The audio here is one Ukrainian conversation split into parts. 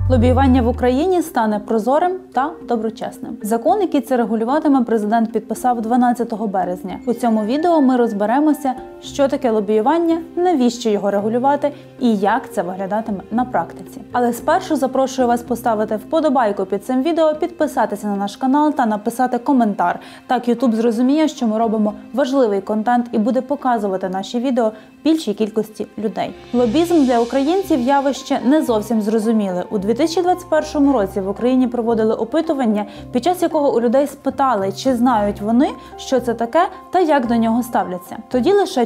Лобіювання в Україні стане прозорим та доброчесним. Закон, який це регулюватиме, президент підписав 12 березня. У цьому відео ми розберемося, що таке лобіювання, навіщо його регулювати і як це виглядатиме на практиці. Але спершу запрошую вас поставити вподобайку під цим відео, підписатися на наш канал та написати коментар. Так YouTube зрозуміє, що ми робимо важливий контент і буде показувати наші відео більшій кількості людей. Лобізм для українців явище не зовсім зрозуміле. У 2021 році в Україні проводили опитування, під час якого у людей спитали, чи знають вони, що це таке та як до нього ставляться. Тоді лише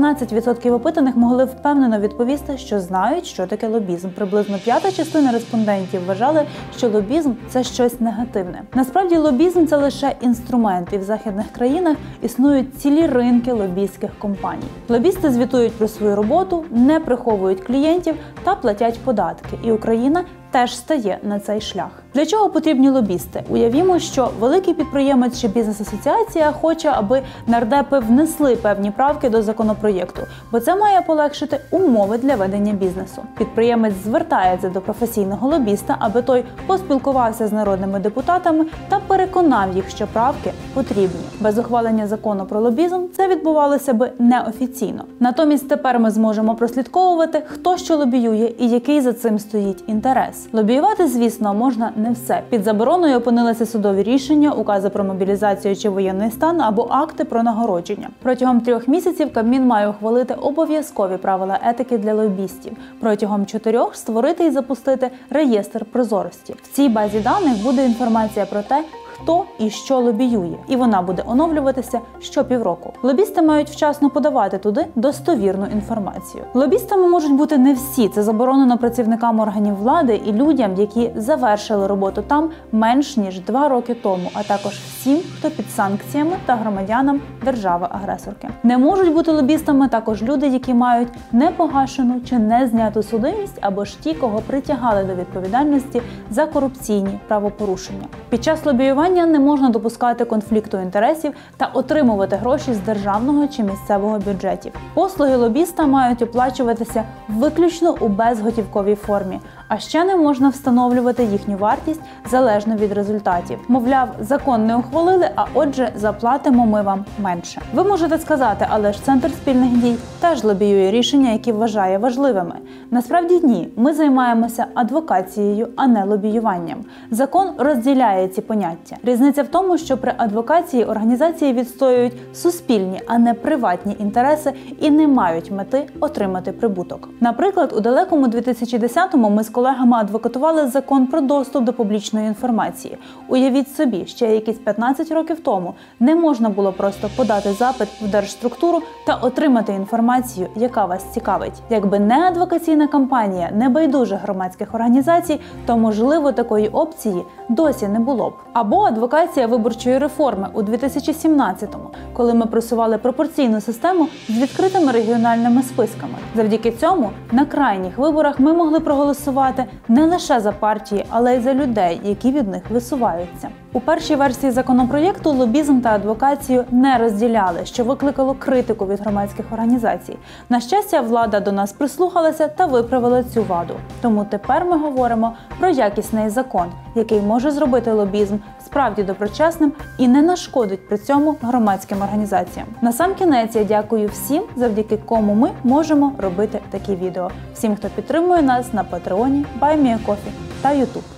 14% опитаних могли впевнено відповісти, що знають, що таке лобізм. Приблизно п'ята частина респондентів вважали, що лобізм – це щось негативне. Насправді лобізм – це лише інструмент, і в західних країнах існують цілі ринки лобістських компаній. Лобісти звітують про свою роботу, не приховують клієнтів та платять податки. І Україна теж стає на цей шлях. Для чого потрібні лобісти? Уявімо, що великий підприємець чи бізнес-асоціація хоче, аби нардепи внесли певні правки до законопроєкту, бо це має полегшити умови для ведення бізнесу. Підприємець звертається до професійного лобіста, аби той поспілкувався з народними депутатами та переконав їх, що правки потрібні. Без ухвалення закону про лобізм це відбувалося би неофіційно. Натомість тепер ми зможемо прослідковувати, хто що лобіює і який за цим стоїть інтерес. Лобіювати, звісно, можна не все. Під забороною опинилися судові рішення, укази про мобілізацію чи воєнний стан або акти про нагородження. Протягом 3 місяців Кабмін має ухвалити обов'язкові правила етики для лобістів. Протягом 4 створити і запустити реєстр прозорості. В цій базі даних буде інформація про те, хто і що лобіює, і вона буде оновлюватися щопівроку. Лобісти мають вчасно подавати туди достовірну інформацію. Лобістами можуть бути не всі, це заборонено працівникам органів влади і людям, які завершили роботу там менш ніж 2 роки тому, а також всім, хто під санкціями та громадянам держави-агресорки. Не можуть бути лобістами також люди, які мають непогашену чи не зняту судимість, або ж ті, кого притягали до відповідальності за корупційні правопорушення. Під час лобіювання не можна допускати конфлікту інтересів та отримувати гроші з державного чи місцевого бюджетів. Послуги лобіста мають оплачуватися виключно у безготівковій формі, а ще не можна встановлювати їхню вартість залежно від результатів. Мовляв, закон не ухвалили, а отже, заплатимо ми вам менше. Ви можете сказати, але ж Центр спільних дій теж лобіює рішення, які вважає важливими. Насправді ні, ми займаємося адвокацією, а не лобіюванням. Закон розділяє ці поняття. Різниця в тому, що при адвокації організації відстоюють суспільні, а не приватні інтереси і не мають мети отримати прибуток. Наприклад, у далекому 2010-му ми з колегами адвокатували закон про доступ до публічної інформації. Уявіть собі, ще якісь 15 років тому не можна було просто подати запит в держструктуру та отримати інформацію, яка вас цікавить. Якби не адвокаційна кампанія небайдужих громадських організацій, то, можливо, такої опції досі не було б. Або адвокація виборчої реформи у 2017-му, коли ми просували пропорційну систему з відкритими регіональними списками. Завдяки цьому на крайніх виборах ми могли проголосувати не лише за партії, але й за людей, які від них висуваються. У першій версії законопроєкту лобізм та адвокацію не розділяли, що викликало критику від громадських організацій. На щастя, влада до нас прислухалася та виправила цю ваду. Тому тепер ми говоримо про якісний закон, який може зробити лобізм справді доброчесним і не нашкодить при цьому громадським організаціям. Насамкінець я дякую всім, завдяки кому ми можемо робити такі відео. Всім, хто підтримує нас на Патреоні, BuyMeACoffee та YouTube.